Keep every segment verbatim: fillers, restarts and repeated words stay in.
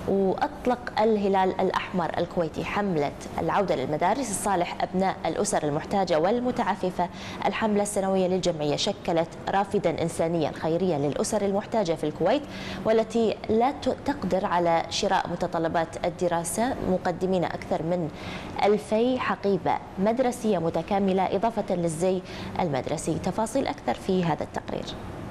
وأطلق الهلال الأحمر الكويتي حملة العودة للمدارس لصالح أبناء الأسر المحتاجة والمتعففة. الحملة السنوية للجمعية شكلت رافدا إنسانيا خيريا للأسر المحتاجة في الكويت والتي لا تقدر على شراء متطلبات الدراسة، مقدمين أكثر من ألفي حقيبة مدرسية متكاملة إضافة للزي المدرسي. تفاصيل أكثر في هذا التقرير.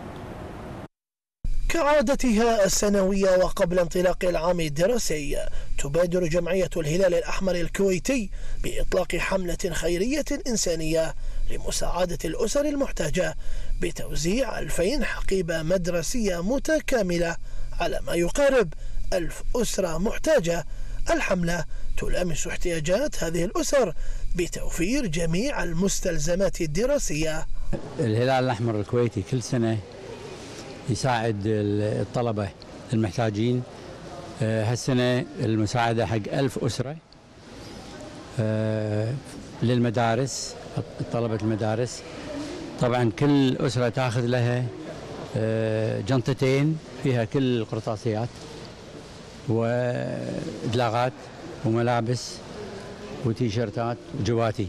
كعادتها السنوية وقبل انطلاق العام الدراسي، تبادر جمعية الهلال الأحمر الكويتي بإطلاق حملة خيرية إنسانية لمساعدة الأسر المحتاجة بتوزيع ألفين حقيبة مدرسية متكاملة على ما يقارب ألف أسرة محتاجة. الحملة تلامس احتياجات هذه الأسر بتوفير جميع المستلزمات الدراسية. الهلال الأحمر الكويتي كل سنة يساعد الطلبة المحتاجين. هالسنة المساعدة حق ألف أسرة للمدارس، طلبة المدارس. طبعا كل أسرة تأخذ لها جنطتين فيها كل القرطاسيات ودلاغات وملابس وتيشيرتات وجواتي.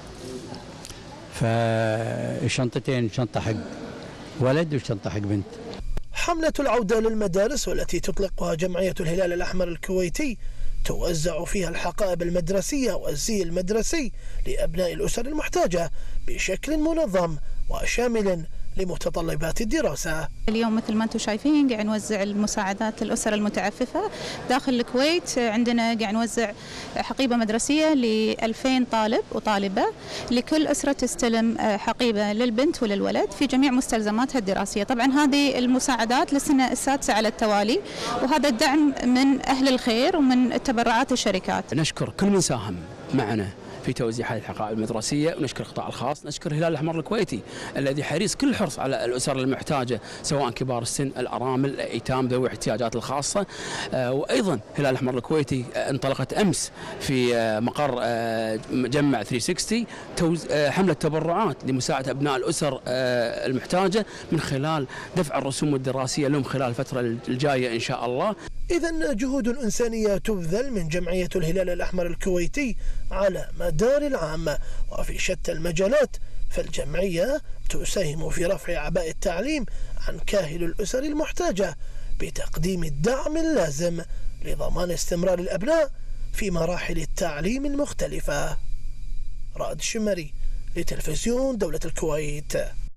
فالشنطتين شنطة حق ولد وشنطة حق بنت. حملة العودة للمدارس والتي تطلقها جمعية الهلال الأحمر الكويتي توزع فيها الحقائب المدرسية والزي المدرسي لأبناء الأسر المحتاجة بشكل منظم وشامل لمتطلبات الدراسة. اليوم مثل ما انتم شايفين قاعد نوزع المساعدات للأسر المتعففة داخل الكويت. عندنا قاعد نوزع حقيبة مدرسية ل ألفين طالب وطالبة، لكل أسرة تستلم حقيبة للبنت وللولد في جميع مستلزماتها الدراسية. طبعا هذه المساعدات للسنة السادسة على التوالي، وهذا الدعم من أهل الخير ومن تبرعات الشركات. نشكر كل من ساهم معنا في توزيع هذه الحقائب المدرسيه، ونشكر القطاع الخاص، نشكر الهلال الاحمر الكويتي الذي حريص كل حرص على الاسر المحتاجه سواء كبار السن، الارامل، الايتام ذوي الاحتياجات الخاصه. آه وايضا الهلال الاحمر الكويتي انطلقت امس في آه مقر آه مجمع ثلاثمئة وستين توز... آه حمله تبرعات لمساعده ابناء الاسر آه المحتاجه من خلال دفع الرسوم الدراسيه لهم خلال الفتره الجايه ان شاء الله. إذن جهود إنسانية تبذل من جمعية الهلال الأحمر الكويتي على مدار العام وفي شتى المجالات، فالجمعية تساهم في رفع أعباء التعليم عن كاهل الأسر المحتاجة بتقديم الدعم اللازم لضمان استمرار الأبناء في مراحل التعليم المختلفة. رائد الشمري لتلفزيون دولة الكويت.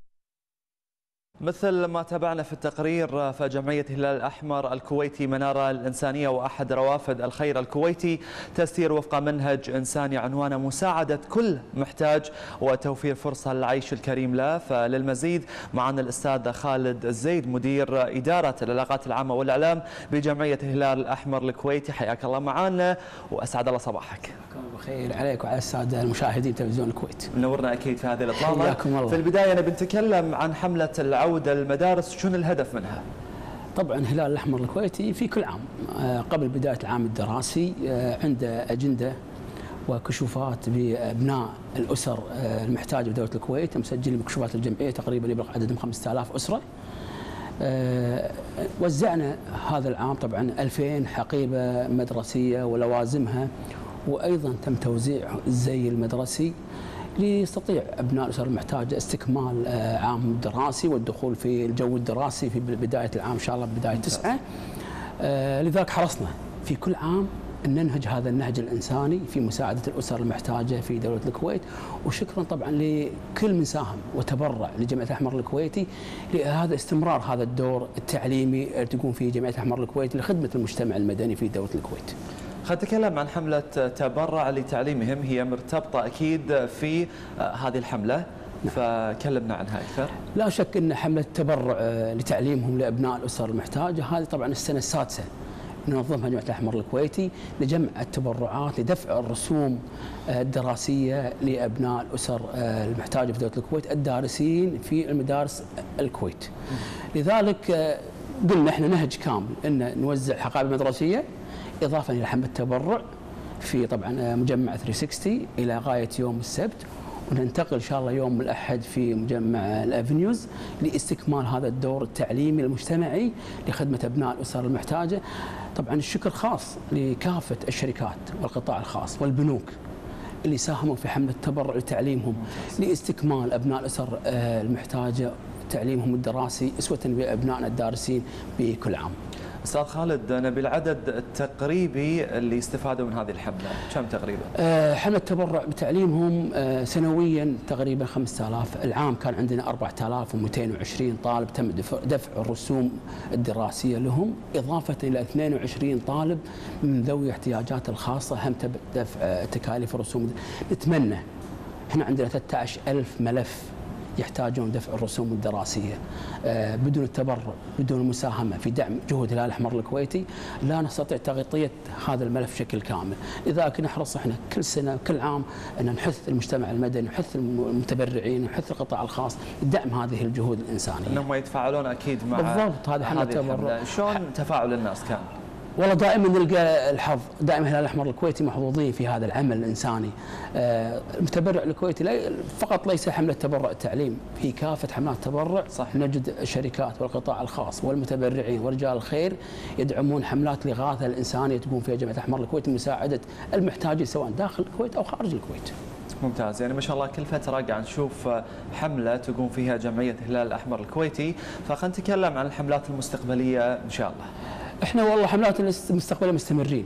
مثل ما تابعنا في التقرير، فجمعية الهلال الأحمر الكويتي منارة الإنسانية وأحد روافد الخير الكويتي تسير وفق منهج إنساني عنوانه مساعدة كل محتاج وتوفير فرصة للعيش الكريم له. فللمزيد معنا الأستاذ خالد الزيد مدير إدارة العلاقات العامة والإعلام بجمعية الهلال الأحمر الكويتي. حياك الله معنا وأسعد الله صباحك. بخير عليك وعلى السادة المشاهدين تلفزيون الكويت. منورنا أكيد في هذه الإطلالة. في البداية نبي نتكلم عن حملة العودة للمدارس، شنو الهدف منها؟ طبعا الهلال الأحمر الكويتي في كل عام قبل بداية العام الدراسي عنده أجندة وكشوفات بأبناء الأسر المحتاجة بدولة الكويت، مسجلين بكشوفات الجمعية تقريبا يبلغ عددهم خمسة آلاف أسرة. وزعنا هذا العام طبعا ألفين حقيبة مدرسية ولوازمها، وأيضا تم توزيع الزي المدرسي ليستطيع أبناء الأسر المحتاجة استكمال عام دراسي والدخول في الجو الدراسي في بداية العام إن شاء الله بداية تسعة. لذلك حرصنا في كل عام أن ننهج هذا النهج الإنساني في مساعدة الأسر المحتاجة في دولة الكويت. وشكرا طبعا لكل من ساهم وتبرع لجمعية الأحمر الكويتي لهذا استمرار هذا الدور التعليمي اللي تقوم فيه جمعية الأحمر الكويتي لخدمة المجتمع المدني في دولة الكويت. خلينا نتكلم عن حملة تبرع لتعليمهم، هي مرتبطة أكيد في هذه الحملة، فكلمنا عنها أكثر. لا شك أن حملة تبرع لتعليمهم لأبناء الأسر المحتاجة هذه طبعا السنة السادسة ننظمها جمعية الأحمر الكويتي لجمع التبرعات لدفع الرسوم الدراسية لأبناء الأسر المحتاجة في دولة الكويت الدارسين في المدارس الكويت. لذلك قلنا احنا نهج كامل أن نوزع حقائب مدرسية إضافة إلى حملة التبرع في طبعا مجمع ثلاثمئة وستين إلى غاية يوم السبت، وننتقل إن شاء الله يوم الأحد في مجمع الأفنيوز لاستكمال هذا الدور التعليمي المجتمعي لخدمة أبناء الأسر المحتاجة. طبعا الشكر خاص لكافة الشركات والقطاع الخاص والبنوك اللي ساهموا في حملة التبرع لتعليمهم لاستكمال أبناء الأسر المحتاجة تعليمهم الدراسي أسوة بأبنائنا الدارسين بكل عام. أستاذ خالد، نبي العدد التقريبي اللي استفادوا من هذه الحملة كم تقريبا؟ أه حملة التبرع بتعليمهم أه سنويا تقريبا خمسة آلاف، العام كان عندنا أربعة آلاف ومئتين وعشرين طالب تم دفع الرسوم الدراسية لهم، إضافة إلى اثنين وعشرين طالب من ذوي الاحتياجات الخاصة هم دفع تكاليف الرسوم. نتمنى احنا عندنا ثلاثة عشر ألف ملف يحتاجون دفع الرسوم الدراسية. آه بدون التبرع، بدون المساهمة في دعم جهود الهلال الأحمر الكويتي لا نستطيع تغطية هذا الملف بشكل كامل. لذلك نحرص احنا كل سنة كل عام أن نحث المجتمع المدني، نحث المتبرعين، نحث القطاع الخاص بدعم هذه الجهود الإنسانية. انهم يتفاعلون أكيد مع بالضبط. هذه حملة التبرع. شلون تفاعل الناس كان؟ والله دائما نلقى الحظ، دائما الهلال الأحمر الكويتي محظوظين في هذا العمل الإنساني. آه المتبرع الكويتي فقط ليس حملة تبرع التعليم، في كافة حملات التبرع صح. نجد الشركات والقطاع الخاص والمتبرعين ورجال الخير يدعمون حملات الإغاثة الإنسانية تقوم فيها جمعية الأحمر الكويتي لمساعدة المحتاجين سواء داخل الكويت أو خارج الكويت. ممتاز، يعني ما شاء الله كل فترة قاعد نشوف حملة تقوم فيها جمعية الهلال الأحمر الكويتي، فخلينا نتكلم عن الحملات المستقبلية إن شاء الله. احنا والله حملات المستقبليه مستمرين،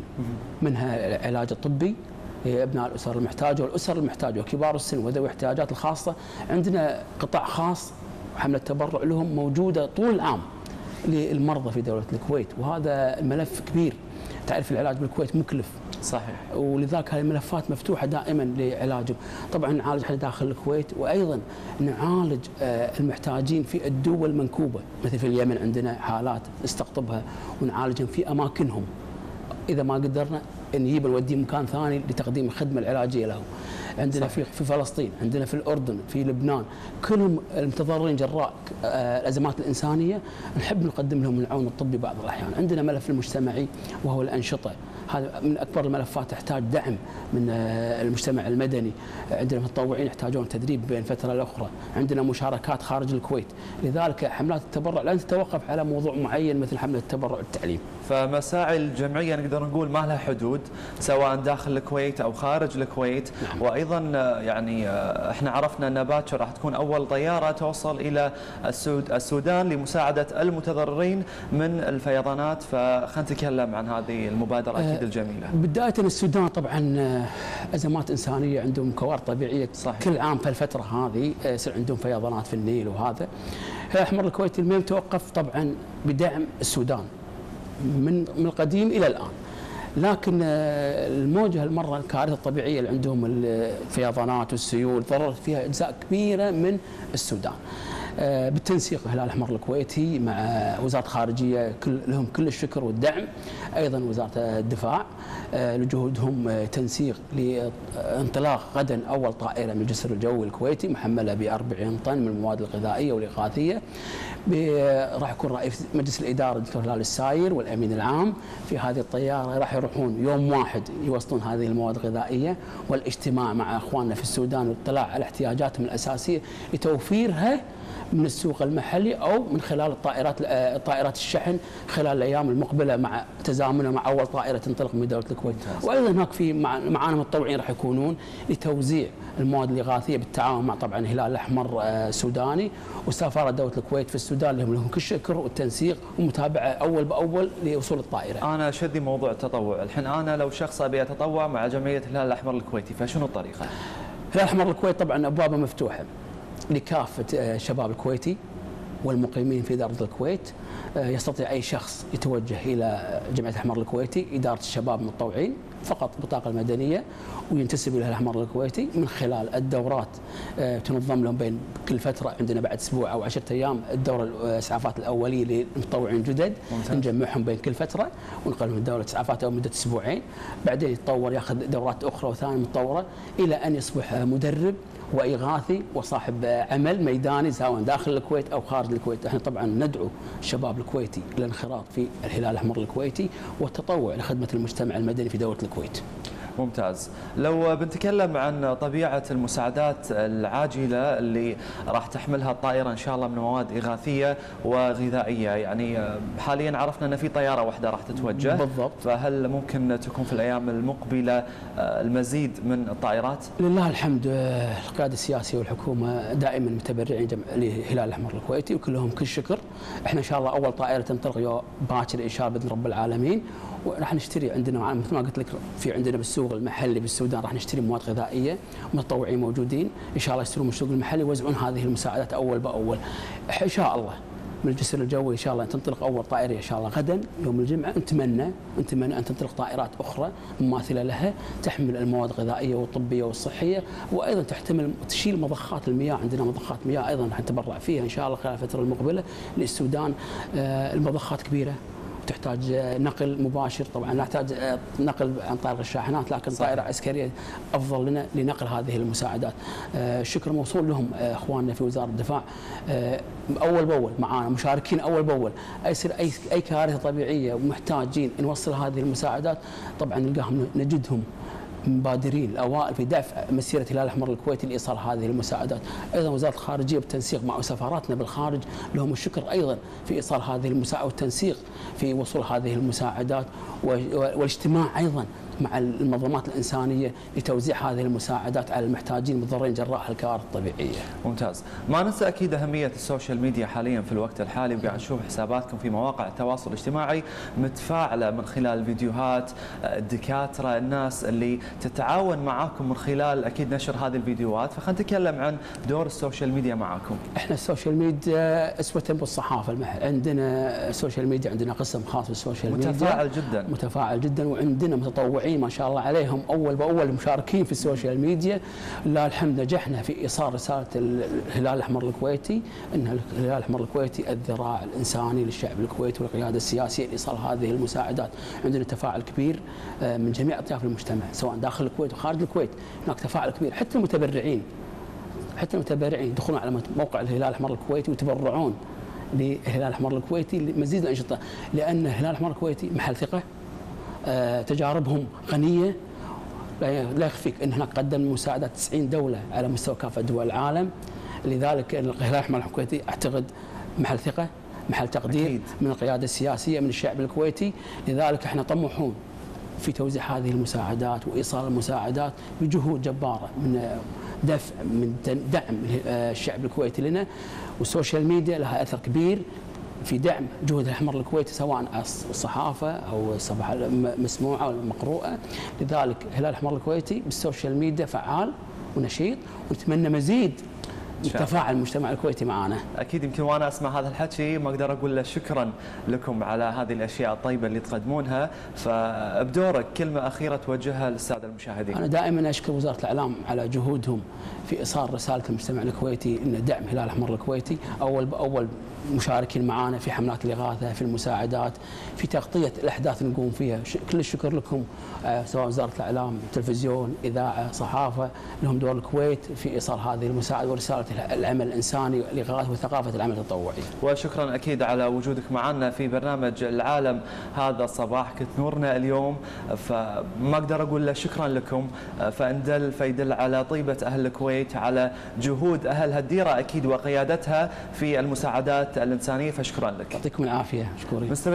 منها العلاج الطبي لابناء الاسر المحتاجه والاسر المحتاجه وكبار السن وذوي الاحتياجات الخاصه. عندنا قطاع خاص حمله تبرع لهم موجوده طول العام للمرضى في دوله الكويت، وهذا الملف كبير. تعرف العلاج بالكويت مكلف صحيح، ولذلك هذه الملفات مفتوحه دائما لعلاجهم. طبعا نعالج احنا داخل الكويت، وايضا نعالج المحتاجين في الدول المنكوبه، مثل في اليمن عندنا حالات نستقطبها ونعالجهم في اماكنهم. اذا ما قدرنا نجيب نوديه مكان ثاني لتقديم الخدمه العلاجيه له. عندنا في في فلسطين، عندنا في الاردن، في لبنان، كلهم المتضررين جراء الازمات الانسانيه نحب نقدم لهم العون الطبي بعض الاحيان. عندنا ملف المجتمعي وهو الانشطه، هذا من اكبر الملفات تحتاج دعم من المجتمع المدني. عندنا متطوعين يحتاجون تدريب بين فتره لاخرى، عندنا مشاركات خارج الكويت. لذلك حملات التبرع لن تتوقف على موضوع معين مثل حمله التبرع التعليم. فمساعي الجمعيه نقدر نقول ما لها حدود سواء داخل الكويت او خارج الكويت. نعم. وايضا يعني احنا عرفنا ان باكر راح تكون اول طياره توصل الى السودان لمساعده المتضررين من الفيضانات، فخلينا نتكلم عن هذه المبادره اكيد الجميله. بدايه السودان طبعا ازمات انسانيه، عندهم كوارث طبيعيه صحيح. كل عام في الفتره هذه يصير عندهم فيضانات في النيل، وهذا الأحمر الكويتي لم يتوقف طبعا بدعم السودان من من القديم الى الان. لكن الموجه المره الكارثه الطبيعيه اللي عندهم الفيضانات والسيول ضررت فيها اجزاء كبيره من السودان. بالتنسيق الهلال الأحمر الكويتي مع وزارة الخارجية كل لهم كل الشكر والدعم، أيضا وزارة الدفاع لجهودهم تنسيق لانطلاق غدا أول طائرة من الجسر الجوي الكويتي محملة ب أربعين طن من المواد الغذائية والإغاثية. راح يكون رئيس مجلس الإدارة الدكتور هلال الساير والأمين العام في هذه الطيارة، راح يروحون يوم واحد يوصلون هذه المواد الغذائية والاجتماع مع أخواننا في السودان والاطلاع على احتياجاتهم الأساسية لتوفيرها من السوق المحلي او من خلال الطائرات طائرات الشحن خلال الايام المقبله مع تزامنها مع اول طائره تنطلق من دوله الكويت. وايضا هناك في معانا متطوعين راح يكونون لتوزيع المواد الاغاثيه بالتعاون مع طبعا الهلال الاحمر السوداني وسفاره دوله الكويت في السودان، لهم لهم كل الشكر والتنسيق ومتابعه اول باول لوصول الطائره. انا شدي موضوع التطوع، الحين انا لو شخص ابي اتطوع مع جمعيه الهلال الاحمر الكويتي فشنو الطريقه؟ الهلال الاحمر الكويت طبعا ابوابه مفتوحه لكافة الشباب الكويتي والمقيمين في إدارة الكويت. يستطيع أي شخص يتوجه إلى جمعية الأحمر الكويتي إدارة الشباب المتطوعين فقط بطاقة المدنية وينتسب إلى الأحمر الكويتي من خلال الدورات تنظم لهم بين كل فترة. عندنا بعد أسبوع أو عشرة أيام الدورة الإسعافات الأولية للمتطوعين جدد نجمعهم بين كل فترة ونقلهم دورة إسعافات أو مدة أسبوعين، بعدين يتطور ياخذ دورات أخرى وثانية متطورة إلى أن يصبح مدرب وإغاثي وصاحب عمل ميداني سواء داخل الكويت أو خارج الكويت. احنا طبعا ندعو الشباب الكويتي للانخراط في الهلال الأحمر الكويتي والتطوع لخدمة المجتمع المدني في دولة الكويت. ممتاز. لو بنتكلم عن طبيعة المساعدات العاجلة اللي راح تحملها الطائرة إن شاء الله من مواد إغاثية وغذائية، يعني حاليا عرفنا أن في طيارة واحدة راح تتوجه بالضبط، فهل ممكن تكون في الأيام المقبلة المزيد من الطائرات؟ لله الحمد، القيادة السياسية والحكومة دائما متبرعين للهلال الأحمر الكويتي وكلهم كل شكر. احنا إن شاء الله أول طائرة تنطلق باكر إن شاء الله بإذن رب العالمين، وراح نشتري عندنا مثل ما قلت لك في عندنا بالسوق المحلي بالسودان راح نشتري مواد غذائيه، متطوعين موجودين ان شاء الله يشترون من السوق المحلي ويوزعون هذه المساعدات اول باول ان شاء الله. من الجسر الجوي ان شاء الله تنطلق اول طائره ان شاء الله غدا يوم الجمعه، نتمنى نتمنى ان تنطلق طائرات اخرى مماثله لها تحمل المواد الغذائيه والطبيه والصحيه، وايضا تحتمل تشيل مضخات المياه. عندنا مضخات مياه ايضا راح نتبرع فيها ان شاء الله خلال الفتره المقبله للسودان. المضخات كبيره تحتاج نقل مباشر، طبعا نحتاج نقل عن طريق الشاحنات، لكن صحيح. طائرة عسكرية أفضل لنا لنقل هذه المساعدات. الشكر موصول لهم إخواننا في وزارة الدفاع، أول بأول معانا مشاركين أول بأول. يصير أي أي كارثة طبيعية ومحتاجين نوصل هذه المساعدات طبعا نلقاهم نجدهم مبادرين الأوائل في دفع مسيرة الهلال الأحمر الكويتي لإيصال هذه المساعدات. أيضا وزارة الخارجية بالتنسيق مع سفاراتنا بالخارج لهم الشكر أيضا في إيصال هذه المساعدات والتنسيق في وصول هذه المساعدات، والاجتماع أيضا مع المنظمات الإنسانية لتوزيع هذه المساعدات على المحتاجين المضطرين جراء الكوارث الطبيعية. ممتاز. ما ننسى أكيد أهمية السوشيال ميديا حاليا في الوقت الحالي، وقاعد نشوف حساباتكم في مواقع التواصل الاجتماعي متفاعلة من خلال فيديوهات الدكاترة، الناس اللي تتعاون معاكم من خلال أكيد نشر هذه الفيديوهات، فخلينا نتكلم عن دور السوشيال ميديا معاكم. احنا السوشيال ميديا أسوة بالصحافة، عندنا السوشيال ميديا عندنا قسم خاص بالسوشيال ميديا متفاعل جدا متفاعل جدا، وعندنا متطوعين ما شاء الله عليهم اول باول مشاركين في السوشيال ميديا. لله الحمد نجحنا في ايصال رساله الهلال الاحمر الكويتي ان الهلال الاحمر الكويتي الذراع الانساني للشعب الكويتي والقياده السياسيه لايصال هذه المساعدات. عندنا تفاعل كبير من جميع اطياف المجتمع سواء داخل الكويت وخارج الكويت، هناك تفاعل كبير. حتى المتبرعين حتى المتبرعين يدخلون على موقع الهلال الاحمر الكويتي ويتبرعون للهلال الاحمر الكويتي لمزيد من الانشطه، لان الهلال الاحمر الكويتي محل ثقه، تجاربهم غنية. لا يخفيك أن هناك قدم مساعدات تسعين دولة على مستوى كافة دول العالم، لذلك الهلال الأحمر الكويتي أعتقد محل ثقة، محل تقدير أكيد. من القيادة السياسية من الشعب الكويتي. لذلك احنا طموحون في توزيع هذه المساعدات وإيصال المساعدات بجهود جبارة من دفع من دعم الشعب الكويتي لنا، والسوشيال ميديا لها أثر كبير في دعم جهود الأحمر الكويتي سواء الصحافة أو الصفحة المسموعة أو المقروءة. لذلك الهلال الأحمر الكويتي بالسوشيال ميديا فعال ونشيط، ونتمنى مزيد تفاعل المجتمع الكويتي معنا. اكيد. يمكن وانا اسمع هذا الحكي ما اقدر اقول له شكرا لكم على هذه الاشياء الطيبه اللي تقدمونها، فبدورك كلمه اخيره توجهها للساده المشاهدين. انا دائما اشكر وزاره الاعلام على جهودهم في ايصال رساله المجتمع الكويتي ان دعم الهلال الاحمر الكويتي اول باول، مشاركين معنا في حملات الاغاثه، في المساعدات، في تغطيه الاحداث اللي نقوم فيها. كل الشكر لكم سواء وزاره الاعلام، تلفزيون، اذاعه، صحافه، لهم دور الكويت في ايصال هذه المساعده ورساله العمل الانساني والاغاثه وثقافه العمل التطوعي. وشكرا اكيد على وجودك معنا في برنامج العالم هذا الصباح، كنت نورنا اليوم، فما اقدر اقول له شكرا لكم، فان دل فيدل على طيبه اهل الكويت، على جهود اهل هالديره اكيد وقيادتها في المساعدات الانسانيه، فشكرا لك. يعطيكم العافيه، مشكورين.